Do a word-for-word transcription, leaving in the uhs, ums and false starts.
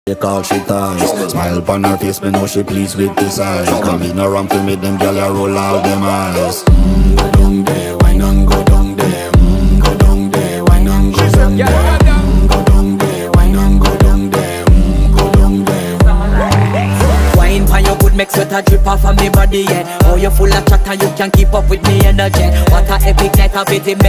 She call she ties. Smile upon her face, me know she pleased with this eyes. Come in around to meet them, girl, you roll out them eyes. Mm, go down there, wine and go down there. Mm, go down there, wine and go down there. Mm, go down there, wine and go down there. Mm, go down there. Wine pan your good, make sweat a drip off of me body, yeah. Oh, you full of chatter, you can keep up with me energy. What a epic night of it,